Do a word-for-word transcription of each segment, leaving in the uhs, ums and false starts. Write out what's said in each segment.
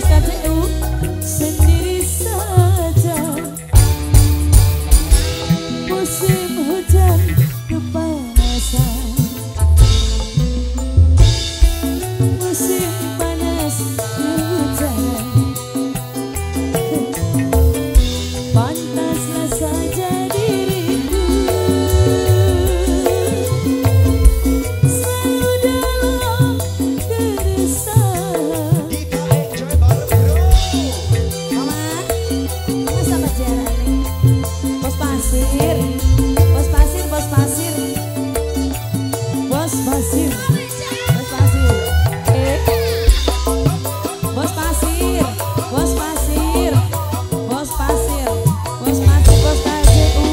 Bos K C U sendiri saja. Musim hujan kepanasan, musim panas hujan. Pantaslah saja diriku selalu dalam keresahan. Mama, masa pacaran nih? Bos pasir, bos pasir, bos pasir, bos pasir, bos pasir, eh, bos pasir, bos pasir, bos pasir, bos pasir, bos K C U.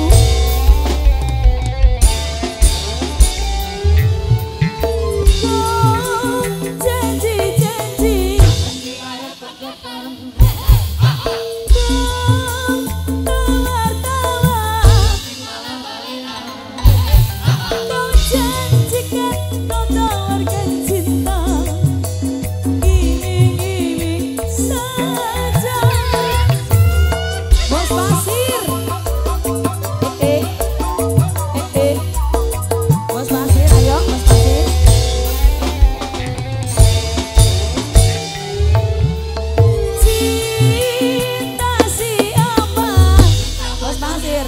Oh, janji-janji, kau janjikan kau tawarkan cinta, gini-gini saja. Bos pasir, eh, eh, eh, eh. Bos pasir, ayo bos pasir. Cinta siapa? Bos pasir.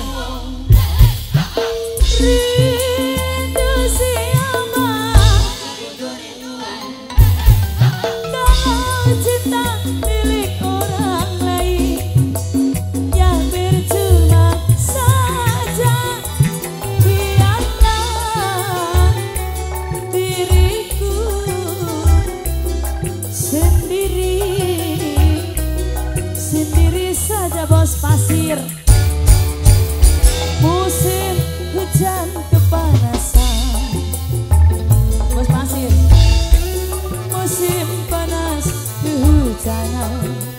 Rindu siapa? Kalau cinta milik orang lain, ya percuma saja. Biarlah diriku sendiri, sendiri saja. Bos pasir. Musim hujan kepanasan, bos pasir. Musim panas kehujanan.